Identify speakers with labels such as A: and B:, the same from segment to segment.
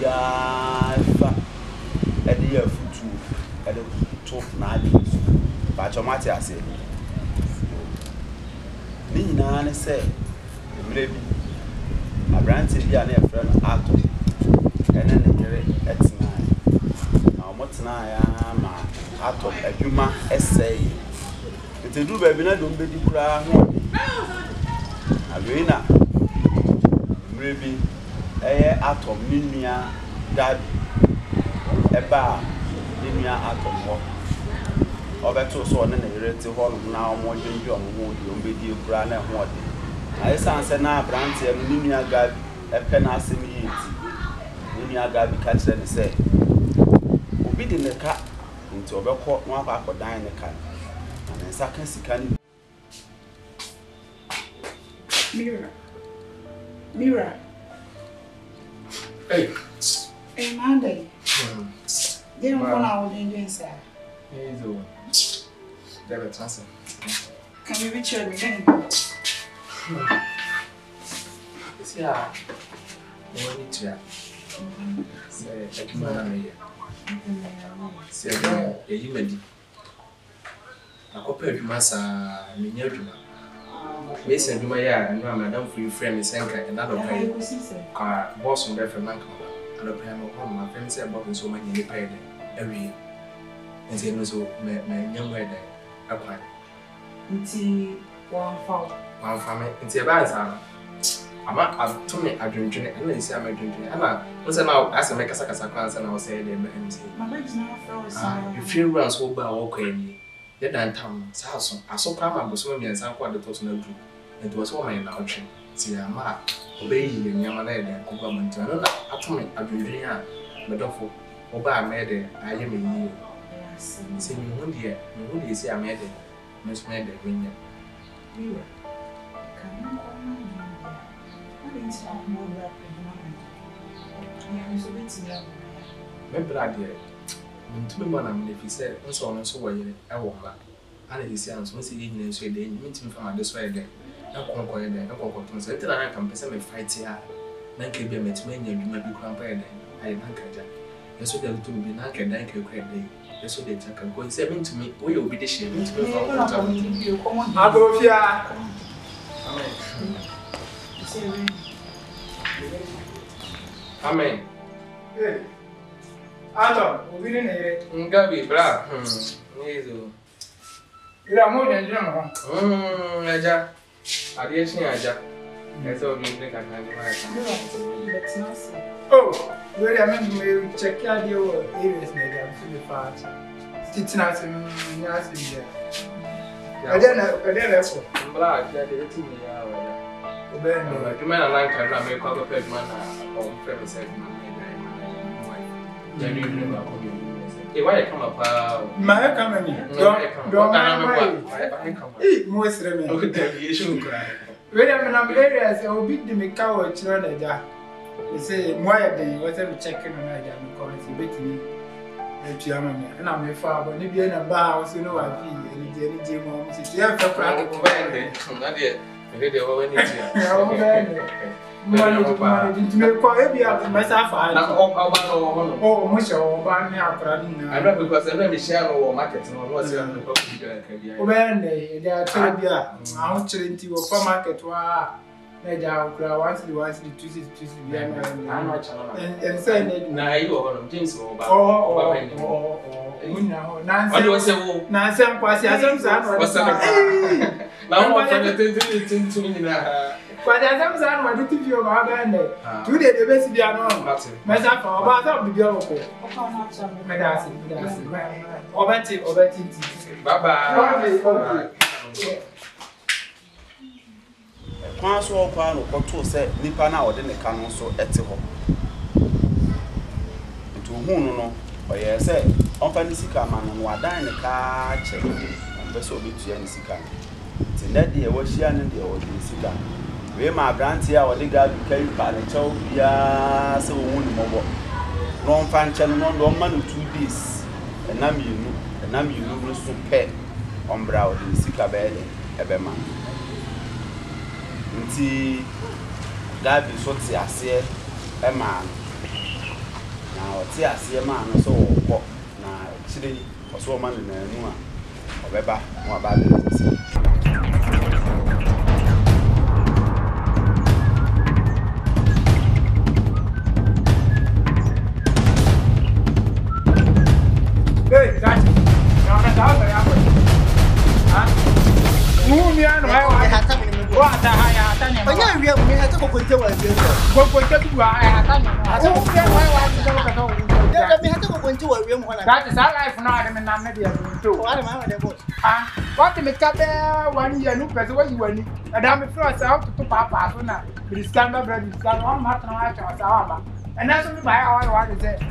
A: biara fa ede ya futu ede to na ade ba chomati ase ni nyina ne se emre bi abrante bi a na efre no ato ene ne kere etina na omotena ya ma ato adwuma esei ntedu ba bi na do mbedi kura ho awena emre bi eye atom ninua dad eba ninua atom ho obeto so ne yerete ho na omodwenji omho di ombedi kura na ho ode ayi sanse na branch e ninua gad epe na asem yiti ninua gad bi ka kire ne se obi de ne ka nti obekọ no akodan ne ka na nsa kan sika ni
B: Mira.
C: Hey.
B: Hey, Monday. They don't want all the inside.
C: Hey, so. There is answer.
B: Can you reach your name?
C: See, I want to. Say, I can manage. Say, you may. I open your massa, miniature. Mason, do my yard, and Madame for your friend is anchored another pay. Boss on Bethel Manco, and a plan of home. My friends say about so many paid every year. And say, no, so my young wedding. A quite.
B: Until one
C: family, and say, about I'm to me, I drink it, and they say I'm drinking. And I was now as I make a sacrifice, and I was saying,
B: my legs now frozen.
C: You feel runs all by walking. Then town, Salson, I saw Pama was swimming and some quite the personal group. It was all my naughty. See, I'm obey you in Yamada and government. Another atomic, I do here, but don't obey made it. I am in you. See me one year, who do you say I made it? Miss made it win you. Maybe I did. To be one, if he said, so on and so way, I walk back. And he sounds, once he didn't say, they meet him from this way. Then, no conquer there, no conquer. So I can present a fight here. Then can be a matchman, you may be cramped. I am Hankaja. That's what they'll do be Nanka, thank you, great day. That's what they take and go. Say, mean to me, we will be the shame. I'll go here. Amen. Hey. Adam, we didn't hear it. Gabi, bra. You're more than drama. Aja. I didn't see Aja. That's all you think I can do. Oh, where I meant to check out your areas, I'm fully fast. Stitching out in Yassi. I don't know. I'm glad that they took me out. Obey, you man, I like to make a pet man or premise. Why come up? My company. Don't most remember. When I'm areas, I will beat the Mikao children. They say, why they whatever checking on I am because you beat me. And I'm a father, maybe in a bar, you know, I feel any day more. You have to crack it. Not yet. They already managing to make quite myself. Oh, Musha, Barney, I know because I never share or market or what's the when they are telling you, I'm telling you, for market, they are once the ones the Tuesday, and saying, now you are on James or Nancy, Nancy, but as I'm what did you have been there? 2 days, the best be unknown. Myself, about that, the girl. Bye bye.
A: Kwan so kwa no kwoto se nipa na ode ne ka no so ete ho ntu hu no oye se onfa ni sika ma no wadan ne ka che be so obetua ni sika ti na de e wo hia ne de wo de sika we ma branti a ode ga bi kai pa ne chew bia se wo ni mobo no onfa nche no no ma no 2 days enam yinu no so pe ombra ode sika be de ebe ma nti Gabi so ti ase e ma ɔte aseɛ maa no sɛ wɔkɔ na kyerɛ yi ɔso ɔma no nanu a ɔbɛba na waba abɛsi
D: Hey, that's it. No, that's all I have. Huh? Move me on. What the hell?
E: But yeah, we have to go with the way.
D: Go to I have done.
E: We have to go into a room.
D: That is our life now. I'm not maybe too.
E: What am I?
D: What to make up 1 year? Look at what you want. And I'm first out to Papa. It's standard bread. It's got 1 month and that's only by our is it.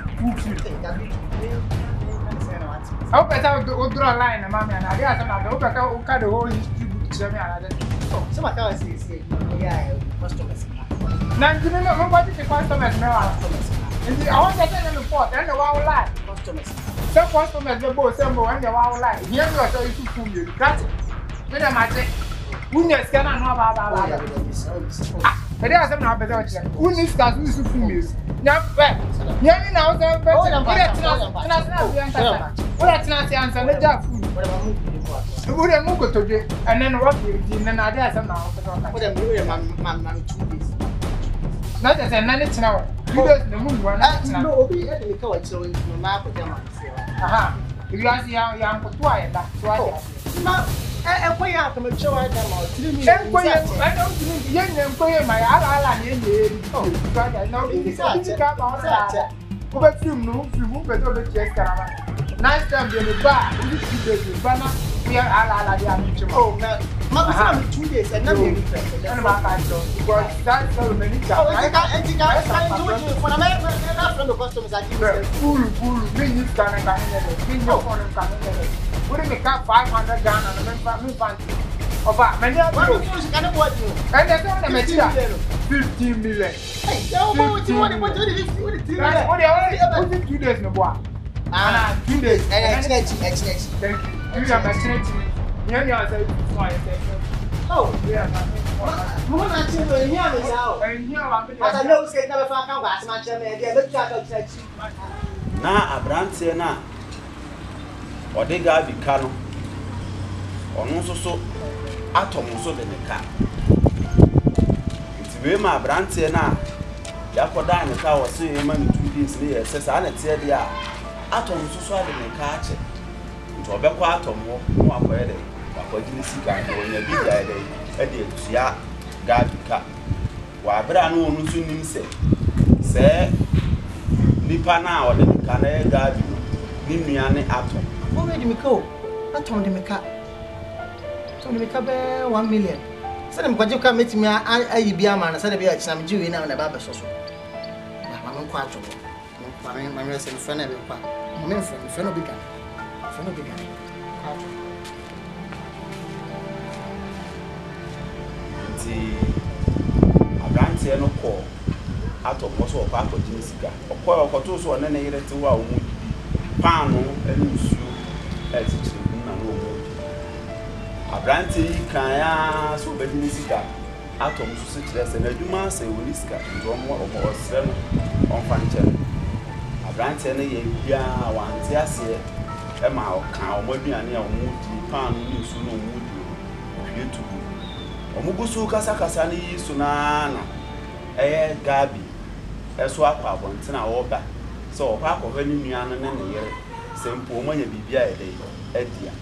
D: I hope I will draw a line, Mamma, and I guess I'm not over the whole history book to me.
E: So my car says, yeah, customers.
D: Now, you know what is the customers now? And I want to send them a report and the wild life.
E: Customers.
D: Some customers will both assemble and the wild life. Here you are so you to fool you. That's it. When I'm at it, who knows can I know about but there are some other who needs to do some news. Now, yeah, now, that's not the answer. Let that food. We wouldn't move to it, and then what you did, and I dare some now. Not as a minute now. You don't know one. No, be at the coach, so it's no map of them. Aha, you are young for twice. And why out to show them all 3 million? I don't think young employer my island in the because I know it's a but you move, you move better with just nice time in the bar, we are all oh, man, 2 days and nothing. Because that's so many times. I from the customers. I fool, bring you down and bring your phone and come in. Putting the cap 500 down and the men of that. Many of you can afford you. And that's on the material 15 million. Hey, what do you want to do? What are you 2 days no boy? 2 days. And thank you. You are maternity. Oh, yeah.
A: Na abrantie na odega bika no ono so atom so de neka ntiwe ma abrantie na yakoda neka wo se yema ni 2 days ne yesesa na tie de a atom so ade neka ache nti obekwa atom wo no akoye de akwaji sika no nya bi ya de e de tua ga bika wa abra no onu so nim se nipa na o de neka na ga bi ni nua ne atom
E: already me go. I told him a cat. Told him a cat 1 million. Said him, but you can't meet me. I be a man. I said, I'm Jew now in a barber social. I'm quite trouble. My friend, friend of the park. My friend of began. Friend of began.
A: A branch no call out of most of our Jessica. Or call for 2 so and then I to our pound and shoe. Abranti kaya so bedini sika atom so sikire se na dwuma se woni sika ndo mo osre no onfa nche abranti na ye bia wante ase e ma oka omaduane a omudi pan ni su no omudi hwie tubu omugusu kasa ni su na gabi eso akwa bontina wo ba so okwa akwa ni nua no ne yere sempo omanya bibia e dey edia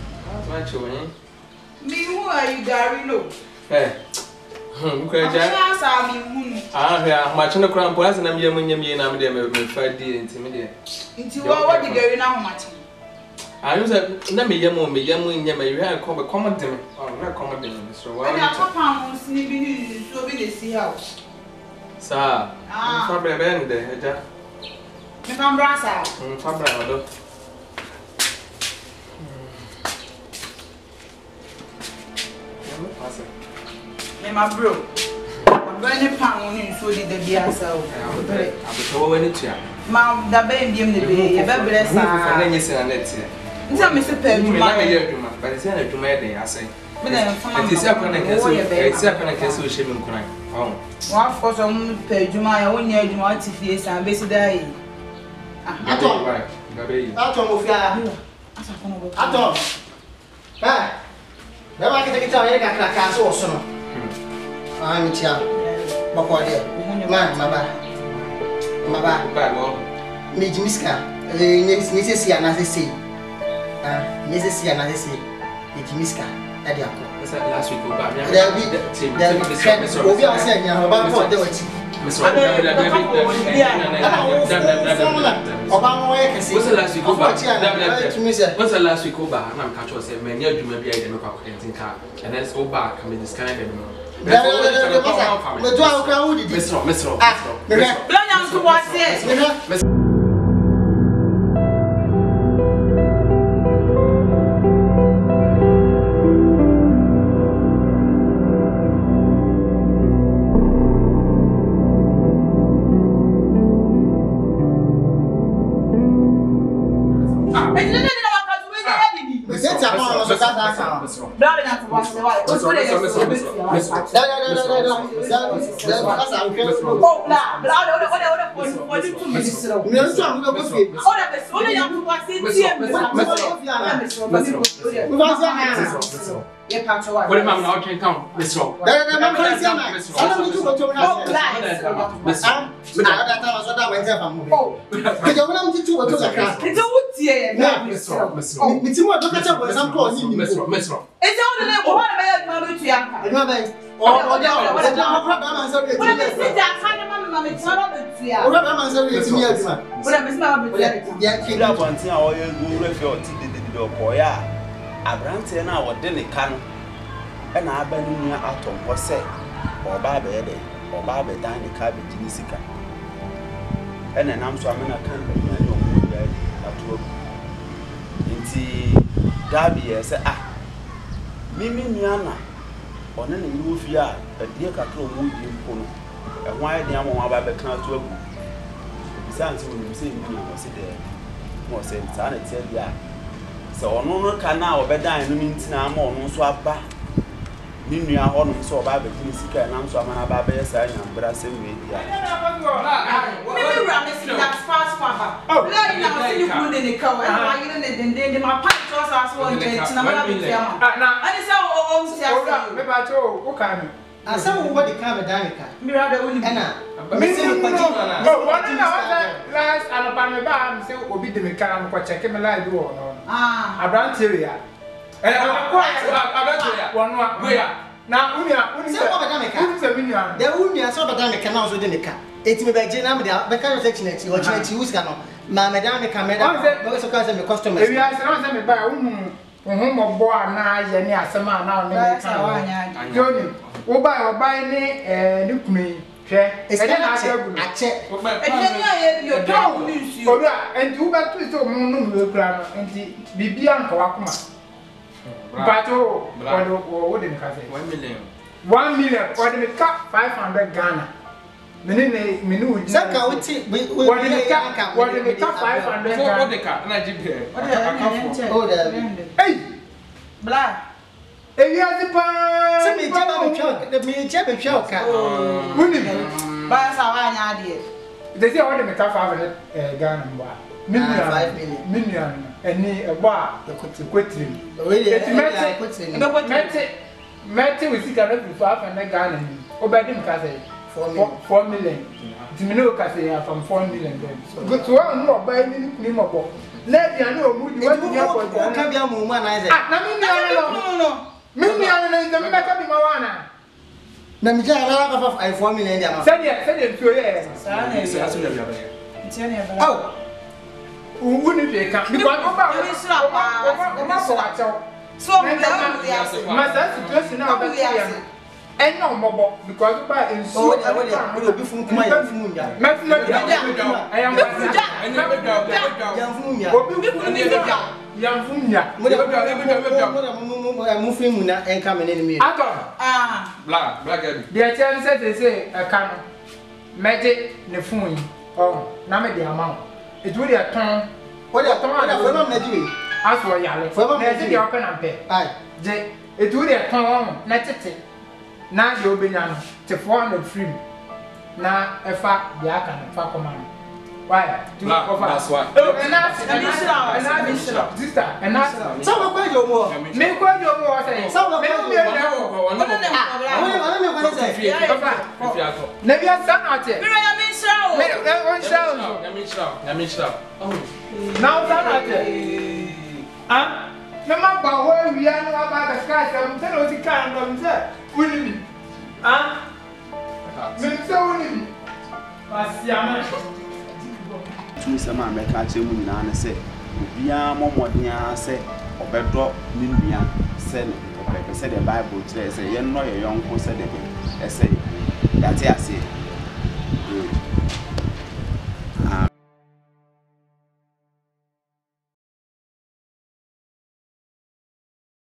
B: me who are you Darilo?
C: Eh. Yeah, much no crown police and I'm yammy and I'm there with 5 days intimidated.
B: Into what the girl now much.
C: I use a number yamu, you have come a common dinner. Oh, not common dinner. So why are you sleeping so be the sea house? Sir, probably a band there.
B: From Brassa.
C: Fabra.
B: My bro, I'm going to pound in so did the beer so.
C: I'm going to
B: Mom, the baby in the baby, bless her. Tell Mr. Perry,
C: but it's not to my day, I say. But then, it's up when I can see him crying. Oh,
B: of course, I'm paid you my own year, you want to face and basically.
E: Atom of ya. Atom. Ah. Never get a guitar, I got a castle or so. I'm child. Man, my bad. Major Miska, Mrs. Yana, say, Mrs. Yana, say, Major Miska, Adiaco.
C: Last week,
E: There'll be the saying about what they were.
C: Miss
E: What's the last week over?
C: What's the last week over? I'm catching say, man, you may be a democratic car, and that's all back. I mean, this kind of.
A: Abrante na wode ne ka no e na aba no nua atom ho se oba be de oba be dan ne ka be gini sika e na nam so amena kan be na ne omo ya ato nti dabi ye se mimi nua na one ne ru fi a die kakra omo di mpo no e ho aye de amon aba be kan ato agu bisanti wo se mi nua se de mo se ta na tie dia so ono no kana obedan no ntina ama ono so aba ni nua ho no so oba be tini sika na so amana ba be sa nyambra sem we dia
B: me wura me see that fast papa la ina ma see ku de ne ka wa na yire ne de ma pa to so so ntina ma be tia ma na ani say o sia
D: me ba to o ka mi
E: asa wo body ka be dan ka
B: mi ra de woni
E: na
D: me see ko ti na one na last anopa me ba me say obi de me ka am ko check me live wo no Abranteria. Abranteria. One where now unia
E: say what be dan ka the unia so be dan ka na so de me ka eti me be je na me de be ka section eti o chine ti uska no ma me dan ka me da be so ka say me customers
D: e wi say me ba hu mo bo ana ye ni asema na o ne
B: ka wa nya
D: joni wo ba ni ni kunu hwe e na ache
B: ni aye bi o do ni nsuo
D: ora enti wo ba tu so mo no we kura no enti bibia nka wakoma bato wo de nka say 1 million or the cap 500 Ghana menu
E: saka uti
D: what the cap 500 Ghana
C: what the cap na jibe
E: oh the
D: hey
B: bla
D: eyi azipa
E: se me jaba me twa ka
D: wuni
B: ba sa wa nya ade
D: they say what the cap 500 Ghana mba million eni egba ekwetiri mete we sika no 500 Ghana ni obedim ka say 4 million dimino ka say from 4 million then go to one no buy ni mo bo le dia no mu di what dia ko
E: ka bia mu ma na say
D: na mi ni ana no me ka bi ma wana
E: na mi ja ala ka 4 million dia ma
D: say dia tuo ye
B: sa na
C: say aso da bia ba
B: ntia ne ba
D: oh wuni pe ka because oba
B: ni sura pa
D: so acho
B: so mo ya
D: masa situation na oba ya and no more because by in so
E: we be fun kuma ya fun ya
D: me fun ya I am
E: ya fun ya
D: obi fun ni ya fun ya
E: mo fun mu na enka me ne mi
D: ato
C: bla gabi
D: dia chen say e ka no meje ne fun yi oh na me dia ma it would ya ton
E: what ya ton na fo na ji
D: aso ya le na ji dia open and pay
E: ai
D: je it would ya ton na tete na de obenya no te 400 free na efa dia aka na fa koma no Why? That's why. Sister, and that's
E: Some quite your more.
D: Me quite your more say. Some of them maybe a son out there. Now son out there. Ah, no matter where we are about the sky, I'm telling you, can't come there. Will me? Ah, Minso will me.
A: Two summer make a change and say, Bia Momodia say, or better, Nimbia said, said the Bible says, a young young who said it. I say, that's it, I say.